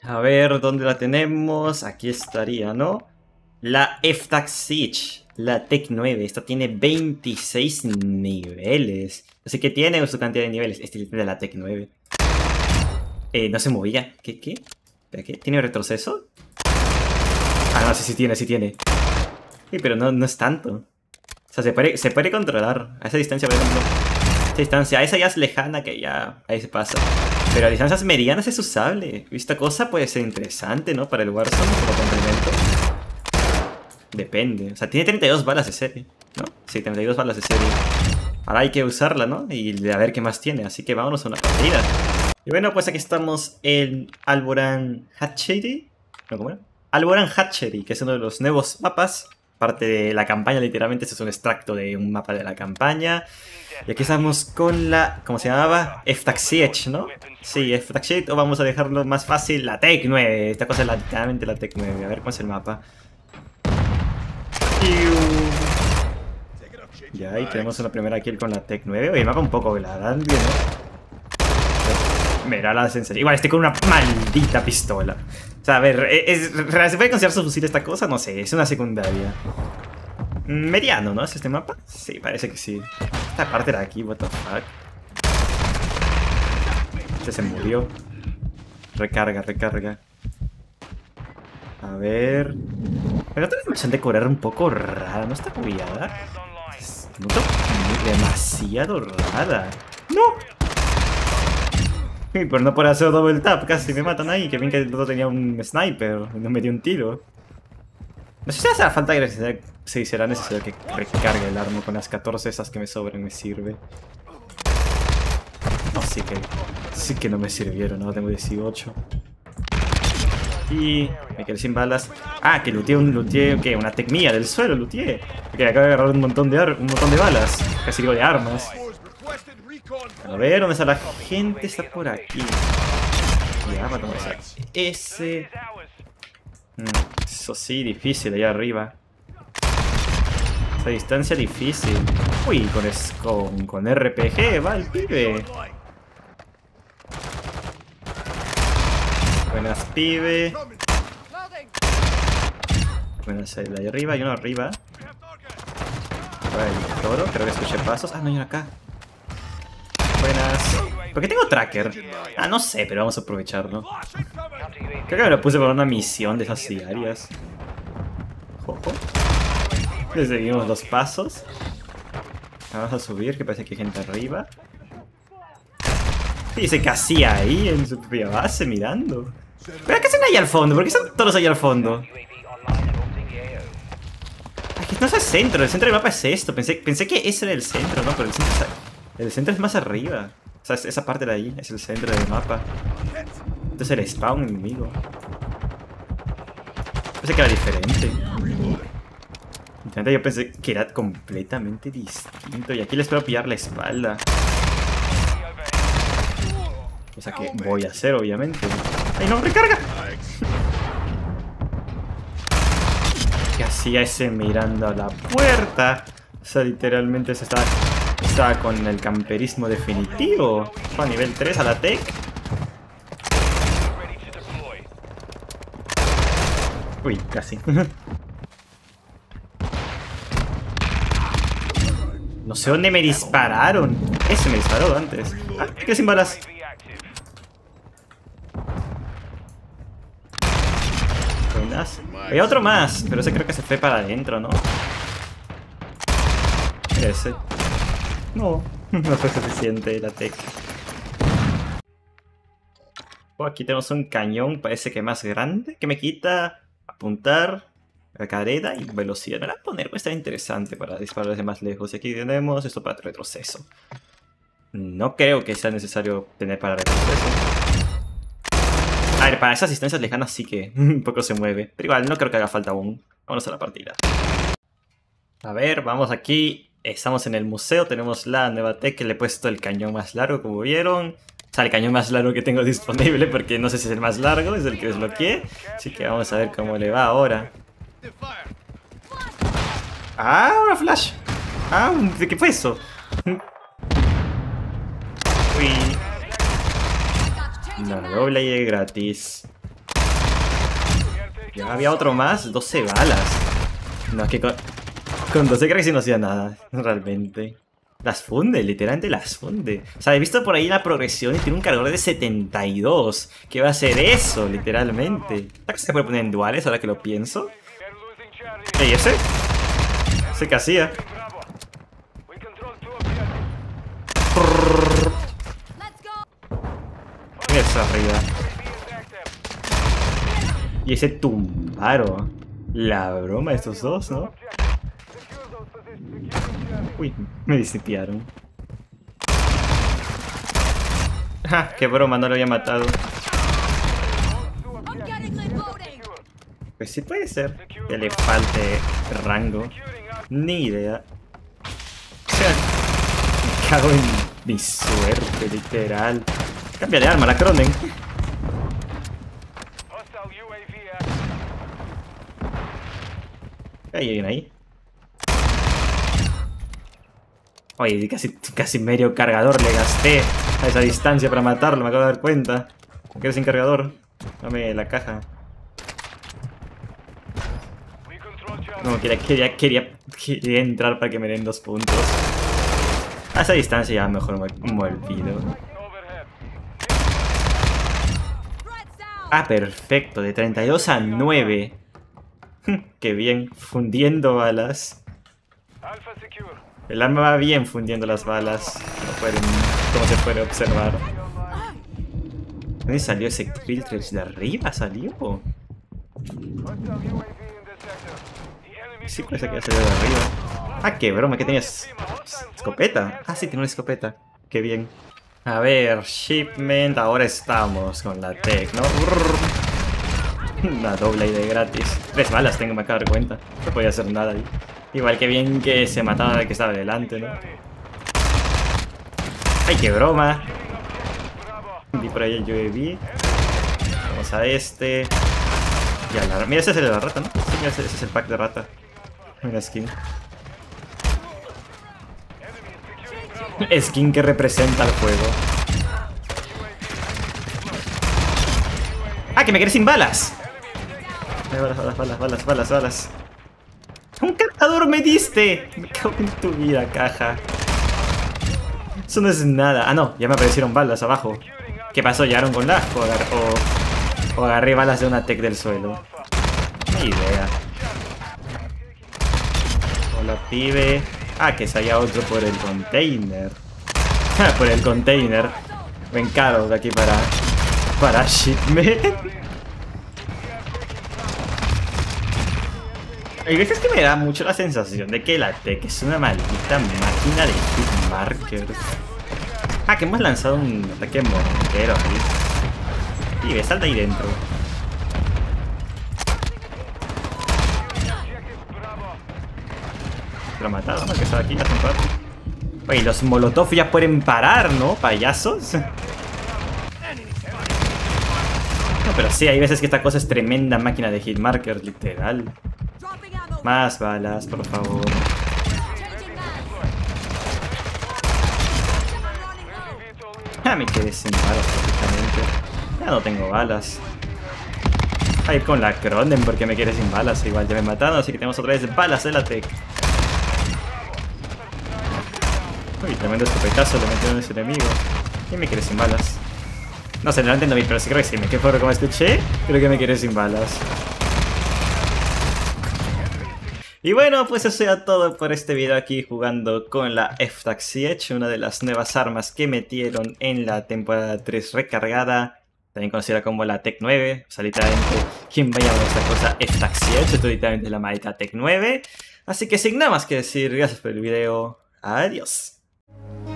A ver, ¿dónde la tenemos? Aquí estaría, ¿no? La F-Tac Siege, la Tech 9. Esta tiene 26 niveles. Así que tiene su cantidad de niveles. Este es de la Tech 9. No se movía. ¿Qué? ¿Espera, qué? ¿Tiene retroceso? Ah, no, sí tiene. Sí, pero no es tanto. O sea, se puede controlar. A esa distancia, por ejemplo. Esa distancia, a esa ya es lejana que ya ahí se pasa. Pero a distancias medianas es usable. Esta cosa puede ser interesante, ¿no? Para el Warzone como complemento. Depende. O sea, tiene 32 balas de serie, ¿no? Sí, 32 balas de serie. Ahora hay que usarla, ¿no? Y a ver qué más tiene. Así que vámonos a una partida. Y bueno, pues aquí estamos en Alborán Hatchery. ¿No, cómo era? Alborán Hatchery, que es uno de los nuevos mapas. Parte de la campaña, literalmente. Este es un extracto de un mapa de la campaña. Y aquí estamos con la... ¿Cómo se llamaba? F-Tac Siege, ¿no? Sí, F-Tac Siege. O vamos a dejarlo más fácil. La Tech 9. Esta cosa es literalmente la Tech 9. A ver cómo es el mapa. Ya, ahí tenemos una primera kill con la Tech 9. Oye, el mapa un poco grande, ¿no? Mira la sensación. Igual estoy con una maldita pistola. O sea, a ver, ¿se puede considerar su fusil esta cosa? No sé, es una secundaria. Mediano, ¿no? ¿Es este mapa? Sí, parece que sí. Esta parte de aquí, what the fuck. Este se murió. Recarga. A ver... Pero tengo la impresión de correr un poco rara, ¿no está bugueada? Noto demasiado rara. ¡No! Pero no por hacer double tap, casi me matan ahí. Que bien que el otro tenía un sniper y no me dio un tiro. No sé si hace falta que será necesario que recargue el arma con las 14 esas que me sobran, me sirve. No, sí que no me sirvieron, ahora tengo 18. Y me quedé sin balas. Ah, que looteé, ¿qué? Una tech mía del suelo, looteé. Porque acabo de agarrar un montón de balas. Casi digo de armas. A ver, ¿dónde está la gente? Está por aquí. Ya, para tomar ese. Eso sí, difícil, allá arriba. Esa distancia difícil. Uy, con RPG, va el pibe. Buenas, pibe. Buenas, el de ahí arriba, hay uno arriba. El toro, creo que escuché pasos. Ah, no hay uno acá. Buenas. ¿Por qué tengo tracker? Ah, no sé, pero vamos a aprovecharlo. Creo que me lo puse para una misión de esas diarias. Jojo. Le seguimos los pasos. Vamos a subir, que parece que hay gente arriba. Y dice que hacía ahí en su propia base mirando. ¿Pero qué hacen ahí al fondo? ¿Por qué están todos ahí al fondo? Aquí no es el centro del mapa es esto. Pensé que ese era el centro, ¿no? Pero el centro es más arriba. O sea, esa parte de ahí es el centro del mapa. Entonces el spawn enemigo. Pensé que era diferente. Yo pensé que era completamente distinto. Y aquí les espero pillar la espalda. Cosa que voy a hacer, obviamente. ¡Ay, no! ¡Recarga! ¿Qué hacía ese mirando a la puerta? O sea, literalmente se estaba con el camperismo definitivo. Fue a nivel 3 a la tech. Uy, casi. No sé dónde me dispararon. Ese me disparó antes. Ah, me quedé sin balas. Buenas. Hay otro más, pero ese creo que se fue para adentro, ¿no? Ese. No, no fue suficiente la tech. Oh, aquí tenemos un cañón, parece que más grande, que me quita apuntar, carrera y velocidad. Me la voy a poner, puede estar interesante para disparar desde más lejos. Y aquí tenemos esto para retroceso. No creo que sea necesario tener para retroceso. A ver, para esas distancias lejanas sí que un poco se mueve. Pero igual, no creo que haga falta aún. Vámonos a la partida. A ver, vamos aquí. Estamos en el museo, tenemos la nueva tech que le he puesto el cañón más largo, como vieron. O sea, el cañón más largo que tengo disponible, porque no sé si es el más largo, es el que desbloqueé. Así que vamos a ver cómo le va ahora. ¡Ah, una flash! ¡Ah, ¿qué fue eso? Uy. No, doble y gratis. Ya había otro más, 12 balas. No, es que con 12 creo que sí no hacía nada, realmente. Las funde, literalmente las funde. O sea, he visto por ahí la progresión y tiene un cargador de 72. ¿Qué va a hacer eso, literalmente? ¿Se puede poner en duales ahora que lo pienso? ¿Y ese? ¿Ese qué hacía? Eso arriba. Y ese tumbaro. La broma de estos dos, ¿no? Uy, me disitiaron. Ja, qué broma, no lo había matado. Pues sí puede ser que le falte rango. Ni idea. O sea, me cago en mi suerte, literal. Cambia de arma, la Cronen. ¿Hay alguien ahí? Oye, casi medio cargador le gasté a esa distancia para matarlo, me acabo de dar cuenta. ¿Me quedé sin cargador? Dame la caja. No, quería entrar para que me den 2 puntos. A esa distancia ya mejor me olvido. Ah, perfecto, de 32 a 9. Qué bien, fundiendo balas. El arma va bien fundiendo las balas, como se puede observar. ¿Dónde salió ese Piltrex? ¿De arriba salió? Sí, parece que salió de arriba. Ah, qué broma, ¿qué tenías? ¿Escopeta? Ah, sí, tiene una escopeta. Qué bien. A ver, shipment, ahora estamos con la tech, ¿no? Una doble ahí de gratis. 3 balas tengo, me acabo de dar cuenta. No podía hacer nada ahí. Igual que bien que se mataba al que estaba delante, ¿no? ¡Ay, qué broma! Vi por ahí el UAV. Vamos a este. Y a la... Mira, ese es el de la rata, ¿no? Sí, mira, ese es el pack de rata. Una skin. Skin que representa el juego. ¡Ah, que me quedé sin balas! Balas. ¡Un cargador me diste! Me cago en tu vida, caja. Eso no es nada. Ah, no, ya me aparecieron balas abajo. ¿Qué pasó? ¿Llegaron con lag? ¿O agarré balas de una tech del suelo? Ni idea. Hola, pibe. Ah, que se haya otro por el container. Por el container. Me encargo de aquí para shipment. Hay veces que me da mucho la sensación de que la tech es una maldita máquina de hit markers. Ah, que hemos lanzado un ataque mortero ahí. Pibe, salta ahí dentro. Lo ha matado, ¿no? Que estaba aquí hace un rato. Oye, los molotov ya pueden parar, ¿no? Payasos. No, pero sí, hay veces que esta cosa es tremenda máquina de hitmarkers, literal. Más balas, por favor. Ya me quedé sin balas prácticamente. Ya no tengo balas. A ir con la Cronen porque me quedé sin balas. Igual ya me mataron, así que tenemos otra vez balas de la tech. Uy, tremendo escopetazo le metieron a ese enemigo. Y me quedé sin balas. No sé, no lo entiendo bien, pero sí creo que sí. ¿Qué fue como escuché? Creo que me quedé sin balas. Y bueno, pues eso era todo por este video aquí jugando con la FTAC Siege, una de las nuevas armas que metieron en la temporada 3 recargada, también conocida como la Tech 9, o sea, literalmente, ¿quién vaya a ver esta cosa? FTAC Siege, esto es literalmente la maldita Tech 9, así que sin nada más que decir, gracias por el video, adiós.